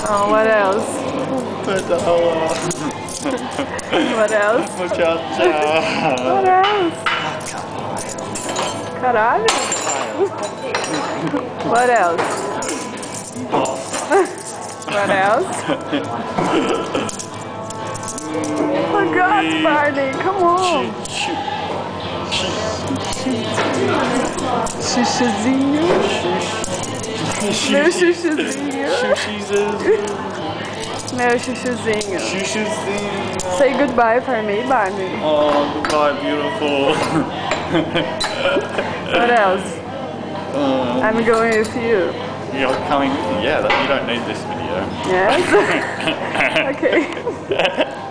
Oh, what else? What else? Muchacha. What else? Caralho. What else? What else? Oh God, Barney, come on. Xuxuzinho. Meu xuxuzinho. Meu xuxuzinho. Say goodbye for me, Barney. Oh, goodbye, beautiful. What else? I'm going with you. You're coming with me? Yeah, you don't need this video. Yes? Okay.